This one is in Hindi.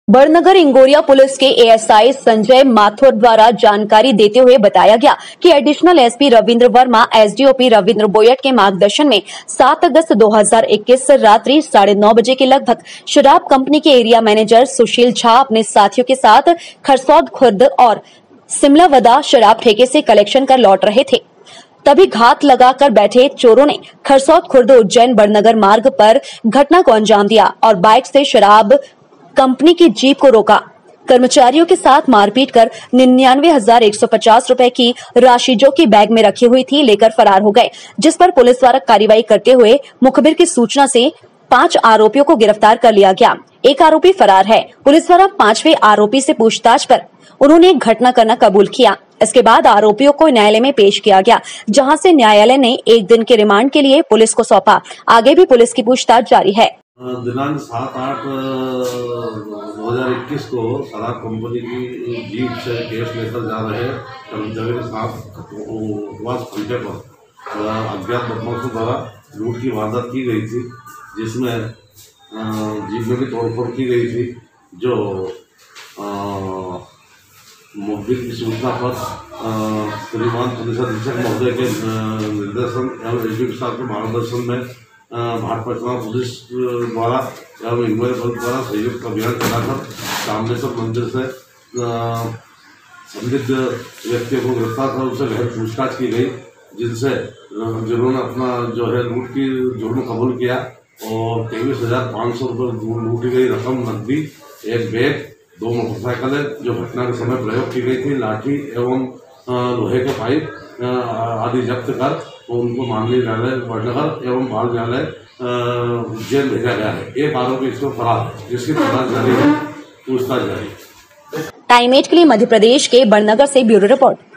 बड़नगर इंगोरिया पुलिस के एएसआई संजय माथुर द्वारा जानकारी देते हुए बताया गया कि additional SP Ravindra Verma SDOP Ravindra Boyat के मार्गदर्शन में 7 अगस्त 2021 रात्रि 9:30 बजे के लगभग शराब कंपनी के एरिया मैनेजर सुशील झा अपने साथियों के साथ खरसौद खुर्द और सिमलावदा शराब ठेके से कलेक्शन कर लौट रहे थे। तभी घात लगाकर बैठे चोरों ने खरसौद खुर्द उज्जैन बड़नगर मार्ग पर घटना को अंजाम दिया और बाइक से शराब कंपनी की जीप को रोका। कर्मचारियों के साथ मारपीट कर 99,150 रुपए की राशि जो कि बैग में रखी हुई थी लेकर फरार हो गए, जिस पर पुलिस द्वारा कार्रवाई करते हुए मुखबिर की सूचना से 5 आरोपियों को गिरफ्तार कर लिया गया। एक आरोपी फरार है। पुलिस द्वारा 5वें आरोपी से पूछताछ पर उन्होंने घटना करना कबूल किया। इसके बाद आरोपियों को न्यायालय में पेश किया गया, जहां से न्यायालय ने 1 दिन के रिमांड के लिए पुलिस को सौंपा। आगे भी पुलिस की पूछताछ जारी है। दिनांक 7/8/2021 को शराब कंपनी की जीप से केस लेकर जा रहे कर्मचारी के साथ उपवास खंडे पर अज्ञात बदमाशों द्वारा लूट की वारदात की गई थी, जिसमें जीप में भी तोड़फोड़ की गई थी। जो मुखबिर की सूचना पर श्रीमान पुलिस अधीक्षक महोदय के निर्देशन एवं एसडीओपी साहब के मार्गदर्शन में भाटपटना पुलिस द्वारा एवं इंगोरिया पुलिस द्वारा संयुक्त अभियान चलाकर सामनेश्वर मंदिर से संदिग्ध व्यक्तियों को गिरफ्तार कर उनसे गहन पूछताछ की गई, जिन्होंने अपना जो है लूट की जुर्म कबूल किया और 23,500 रुपये लूटी गई रकम, नकदी, एक बैग, 2 मोटरसाइकिलें जो घटना के समय प्रयोग की गई थी, लाठी एवं लोहे के पाइप आदि जब्त कर उनको माननीय न्यायालय बड़नगर एवं बाल न्यायालय जेल भेजा गया है। एक आरोपी इसको फरार है, जिसकी तलाश जारी है, पूछताछ जारी है। टाइम 8 के लिए मध्य प्रदेश के बड़नगर से ब्यूरो रिपोर्ट।